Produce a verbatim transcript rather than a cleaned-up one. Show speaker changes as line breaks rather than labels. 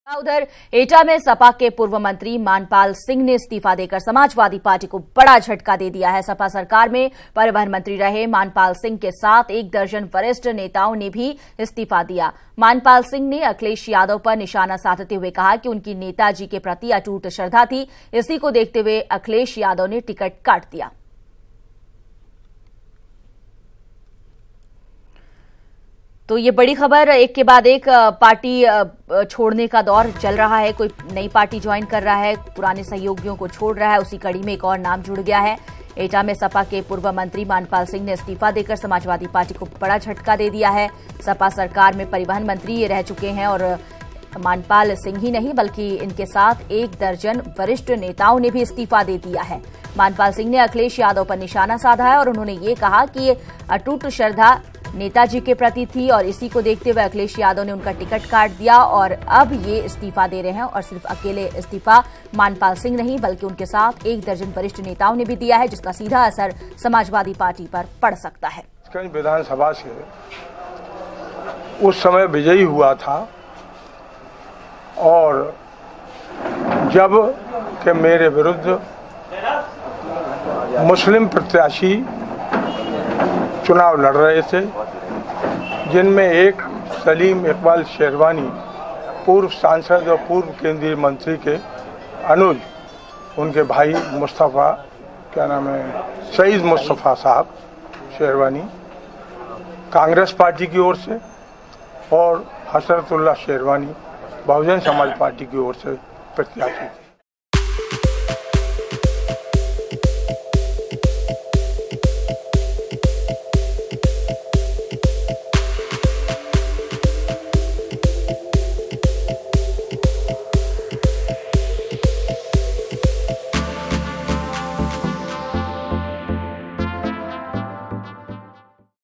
उधर एटा में सपा के पूर्व मंत्री मानपाल सिंह ने इस्तीफा देकर समाजवादी पार्टी को बड़ा झटका दे दिया है। सपा सरकार में परिवहन मंत्री रहे मानपाल सिंह के साथ एक दर्जन वरिष्ठ नेताओं ने भी इस्तीफा दिया। मानपाल सिंह ने अखिलेश यादव पर निशाना साधते हुए कहा कि उनकी नेताजी के प्रति अटूट श्रद्धा थी। इसी को देखते हुए अखिलेश यादव ने टिकट काट दिया। तो ये बड़ी खबर, एक के बाद एक पार्टी छोड़ने का दौर चल रहा है। कोई नई पार्टी ज्वाइन कर रहा है, पुराने सहयोगियों को छोड़ रहा है। उसी कड़ी में एक और नाम जुड़ गया है। एटा में सपा के पूर्व मंत्री मानपाल सिंह ने इस्तीफा देकर समाजवादी पार्टी को बड़ा झटका दे दिया है। सपा सरकार में परिवहन मंत्री ये रह चुके हैं और मानपाल सिंह ही नहीं बल्कि इनके साथ एक दर्जन वरिष्ठ नेताओं ने भी इस्तीफा दे दिया है। मानपाल सिंह ने अखिलेश यादव पर निशाना साधा है और उन्होंने ये कहा कि ये अटूट श्रद्धा नेताजी के प्रति थी और इसी को देखते हुए अखिलेश यादव ने उनका टिकट काट दिया और अब ये इस्तीफा दे रहे हैं। और सिर्फ अकेले इस्तीफा मानपाल सिंह नहीं बल्कि उनके साथ एक दर्जन वरिष्ठ नेताओं ने भी दिया है, जिसका सीधा असर समाजवादी पार्टी पर पड़ सकता है।
विधानसभा से उस समय विजयी हुआ था और जब के मेरे विरुद्ध मुस्लिम प्रत्याशी चुनाव लड़ रहे थे, जिनमें एक सलीम इकबाल शेरवानी पूर्व सांसद और पूर्व केंद्रीय मंत्री के अनुज, उनके भाई मुस्तफ़ा क्या नाम है सईद मुस्तफ़ा साहब शेरवानी कांग्रेस पार्टी की ओर से और हसरतुल्लाह शेरवानी बहुजन समाज पार्टी की ओर से प्रत्याशी।